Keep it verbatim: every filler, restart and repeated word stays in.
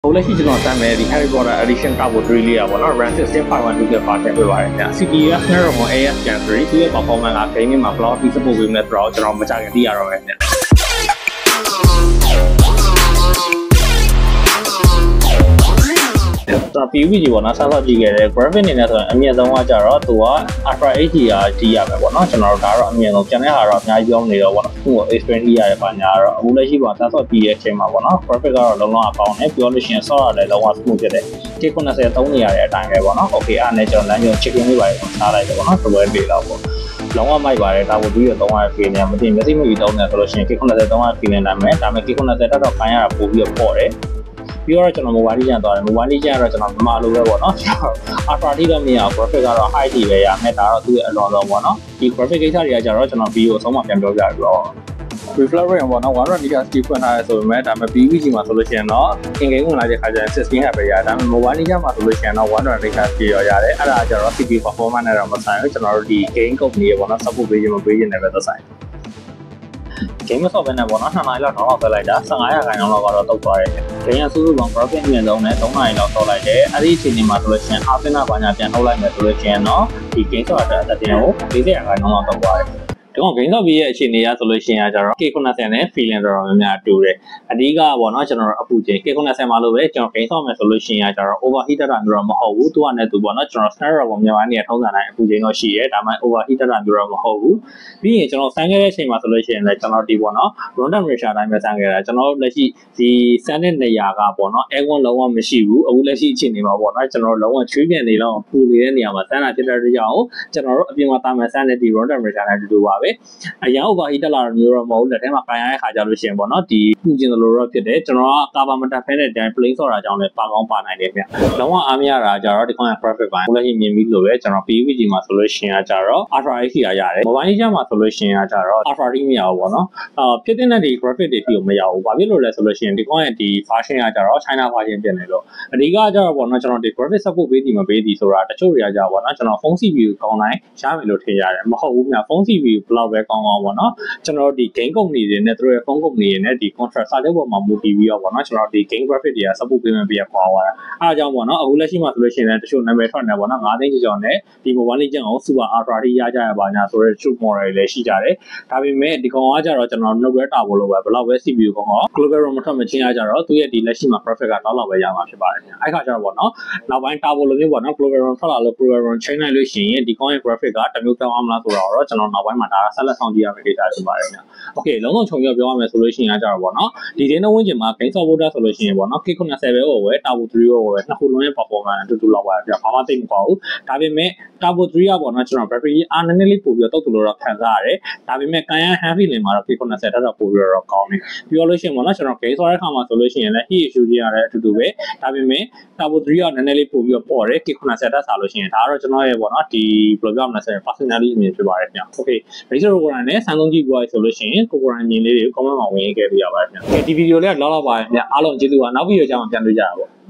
好嘞，现在咱们的 Harry Potter Edition 打过对了，我那 Run System 八万多个发现对吧？那 C P U 那儿我 A S 减水，主要把方面啊，给你嘛，不老比什么为那主要就让我们加个第二个呢。那 P U B 就我那三十几个的 graphic 呢，是အမြင့်ဆုံးကကြတော့သူက Ultra H D R ကြည့်ရမယ်ပေါ့နော်ကျွန်တော်တို့ဒါတော့အမြင့်ဆုံးကျန်တဲ့ဟာတော့အများကြီးပြောမနေတော့ပေါ့နော်သူ့ကို experience ရရပါညာတော့အခုလက်ရှိပေါ့三十ပြီးရဲ့အချိန်မှာပေါ့နော် graphic ကတော့လုံးလုံးအကောင်းတယ်ပြောလို့ရှိရင် software လည်းလုံးဝ smooth ဖြစ်တယ်K ninetyသုံးနေရတဲ့အတိုင်းပဲပေါ့နော် okay အဲ့နဲ့ကျွန်တော်လမ်းညွှန် checking လေးပါရအောင်ထားလိုက်တယ်ပေါ့နော် double pay လောက်ပေါ့လုံးဝမိုက်ပါတယ်ဒါကိုဒီရသုံးရဖေးနေမသိမျက်စိမပြီးသုံးနေဆိုလို့ရှိရင် K ninetyသုံးရဖေးနေနိုင်မယ်ဒါပေမဲ့ K ninetyတက်တော့ခိုင်းရတာပို့ပြီးတော့ပေါ့တယ်ပြီးတော့ကျွန်တော် mobile လေးကျန်သွားတယ် mobile လေးကျန်တော့ကျွန်တော်မြန်မာလိုပဲပေါ့နော် Ultra တိတော့မရအောင် graphic ကတော့ high ကြီးပဲရမယ်ဒါတော့သူ့ရဲ့အလွန်ဆုံးပေါ့နော်ဒီ graphic ကိစ္စတွေကကြတော့ကျွန်တော် video အဆုံးမှပြန်ပြောပြပြီးတော့ refresh rate ပေါ့နော်one twenty hertz ကြီးဖွင့်ထားရဲဆိုပေမဲ့ဒါပေမဲ့ P U B G မှာဆိုလို့ရှိရင်တော့ in game ဝင်လာတဲ့ခါကျရင်sixteen hertz ပဲရတယ်ဒါပေမဲ့ mobile လေးကျမှာဆိုလို့ရှိရင်တော့one twenty hertz ကြီးရောရတယ်အဲ့ဒါကြတော့ C P U performance နဲ့တော့မဆိုင်ဘူးကျွန်တော်တို့ဒီ game company ရေပေါ့နော် support ပေးခြင်းမပေးခြင်းနဲ့ပဲသက်ဆိုင်game ဆော့ပဲနဲ့ပေါ့နော်နှစ်နာရီလောက်တော့လောက်ပဲလိုက်တာfifteenရာခိုင်နှုန်းလောက်ကတော့တုတ်သွားတယ်။ game ကစူးစူးပေါင်း graphic မြင်ဆုံးနဲ့threeနာရီလောက်ဆော့လိုက်တယ်။အဲ့ဒီအချိန်ဒီမှာဆိုလို့ရှိရင် Arsenal ဘာညာပြန်ထုတ်လိုက်မယ်ဆိုလို့ရှိရင်တော့ဒီ game ဆော့တဲ့အတက်တင်ကိုfortyရာခိုင်နှုန်းလောက်တုတ်သွားတယ်။ဒီကောင် game ဆော့ပြီးရဲ့အခြေအနေရဆိုလို့ရှိရင်ကျတော့ K ninetyနဲ့ feeling တော်တော်များများတူတယ်။အဓိကပေါ့နော်ကျွန်တော်တို့အပူချိန် K ninety မှာလို့ပဲကျွန်တော် game ဆော့မယ်ဆိုလို့ရှိရင်ကျတော့ overheat တာမျိုးတော့မဟုတ်ဘူး။သူကလည်းသူပေါ့နော်ကျွန်တော် Snapdragon မြန်မာနေထုံးစံတိုင်းအပူချိန်တော့ရှိရဲဒါမှမဟုတ် overheat တာမျိုးတော့မဟုတ်ဘူး။ပြီးရင်ကျွန်တော်စမ်းခဲ့တဲ့အချိန်မှာဆိုလို့ရှိရင်လည်းကျွန်တော်ဒီပေါ့နော် room temperature တိုင်းပဲစမ်းခဲ့တာကျွန်တော်လက်ရှိဒီစမ်းတဲ့နေရာကပေါ့နော် aircon လုံးဝမရှိဘူးအခုလက်ရှိအခြေအနေမှာပေါ့နော်ကျွန်တော်လုံးဝချွေးပြန်နေတော့ပူနေတဲ့နေရာမှာစမ်းတာဖြစ်တဲ့အတွက်ကြောင့်ကျွန်တော်တို့အပြင်မှာတာမန်စမ်းတဲ့ဒီ room temperature နဲ့တူတူပါပဲအရင် overheat တက်လာတာမျိုးတော့မဟုတ်လက်ထဲမှာကန်ရတဲ့ခါကြလို့ရှိရင်ပေါ့နော်ဒီပူကျင်သလိုတော့ဖြစ်တယ်ကျွန်တော်က cover မတက်ဖဲတဲ့တိုင်း plain ဆော့တာကြောင့်လည်းပါကောင်းပါနိုင်တယ်ဗျလုံးဝအားမရတာကြတော့ဒီကောင်က graphic ပိုင်းအခုလက်ရှိမြင်ပြီးလို့ပဲကျွန်တော် P U B G မှာဆိုလို့ရှိရင်ကြတော့ Ultra H D R ရတယ် mobile ကြီးမှာဆိုလို့ရှိရင်ကြတော့ Ultra မရဘူးပေါ့နော်အာဖြစ်တဲ့ဒီ graphic တွေပြီးတော့မရဘူးဘာဖြစ်လို့လဲဆိုလို့ရှိရင်ဒီကောင်ရဲ့ဒီ version ကကြတော့ China version ပြင်နေလို့အဓိကကြတော့ပေါ့နော်ကျွန်တော်ဒီ graphic support ပေးသည်မပေးသည်ဆိုတာတချို့တွေကကြပေါ့နော်ကျွန်တော် phone C P U ကောင်းတိုင်းရမယ်လို့ထင်ရတယ်မဟုတ်ဘူးခင်ဗျ phone C P U ဘယ်လောက်ပဲကောင်းကောင်းပေါ့နော်ကျွန်တော်ဒီ game company တွေနဲ့သူတို့ရဲ့ phone company တွေနဲ့ဒီ contract စာချုပ်ပေါ်မှာမူတည်ပြီးတော့ပေါ့နော်ကျွန်တော်ဒီ game graphic တွေက support ပေးမှပြရပါသွားတာအားကြောင့်ပေါ့နော်အခုလက်ရှိမှာဆိုလို့ရှိရင်တချို့နာမည်ထွက်နေပေါ့နော်fiveသိန်းကျော်ကျော်နဲ့ဒီ mobile လေးကျန်အောင် super ultra ထိရကြရပါညာဆိုတဲ့ shoot model တွေလည်းရှိကြတယ်ဒါပေမဲ့ဒီကောင်ကကြတော့ကျွန်တော် note ပဲတာဖို့လို့ပဲဘယ်လောက်ပဲ C P U ကောင်က global ROM မထွက်မချင်းရကြတော့သူရဲ့ဒီလက်ရှိမှာ graphic ကတော့လောက်ပဲရမှာဖြစ်ပါတယ်ခင်ဗျအဲ့ခါကျတော့ပေါ့နော်နောက်ပိုင်းတာဖို့လို့မျိုးပေါ့နော် global ROM ထွက်လာလို့ global ROM ချိန်လိုက်လို့ရှိရင်ဒီကောင်ရဲ့ graphic ကတမျိုးတောင်းအောင်မလားဆိုတော့ကျွန်တော်နောက်ပိုင်းမှာဒါဆက်လက်ဆောင်ကြည့်ရမယ့် data ဖြစ်ပါတယ်ခင်ဗျ okay လုံးလုံးခြုံပြောပြောရမယ်ဆိုလို့ရှိရင်ကြတော့ပေါ့နော်ဒီတင်းဝင်းကျင်မှာ game support ဆိုလို့ရှိရင်ပေါ့နော် K ninetyပဲဟိုပဲ Turbo three ဟိုပဲနှစ်ခုလုံးရဲ့ performance အတူတူလောက်ပါတယ်ဗျဘာမှသိမပေါ့ဘူးဒါပေမဲ့ Turbo three ကပေါ့နော်ကျွန်တော် battery အားနည်းနည်းလေးပို့ပြီးတော့တုတ်တူလို့တော့ခံစားရတယ်ဒါပေမဲ့ကန်ရ heavy လင်မှာတော့ K ninety တက်တော့ပို့ပြီးတော့ကောင်းတယ်ပြောလို့ရှိရင်ပေါ့နော်ကျွန်တော် game ဆော့တဲ့ခါမှာဆိုလို့ရှိရင်လည်း heat issue ကြီးရတယ်အတူတူပဲဒါပေမဲ့ Turbo three ကနည်းနည်းလေးပို့ပြီးတော့ပေါ့တယ် K ninety တက်စားလို့ရှိရင်ဒါကတော့ကျွန်တော်ရဲ့ပေါ့နော်ဒီဘယ်လိုပြောမလဲဆိုရင် personally အမြင်ဖြစ်ပါတယ်ခင်ဗျ okay Razer ကိုယ်တိုင်လည်းစမ်းသုံးကြည့်ပြီးဆိုလို့ရှိရင်ကိုကိုယ်တိုင်မြင်လေးတွေ comment မှာဝင်ရေးခဲ့ပြရပါတယ်ခင်ဗျဒီဗီဒီယိုလေးကလောက်လောက်ပါခင်ဗျအားလုံးကျေးဇူးပါနောက်ဗီဒီယိုကြောင်းပြန်တွေ့ကြတာပေါ့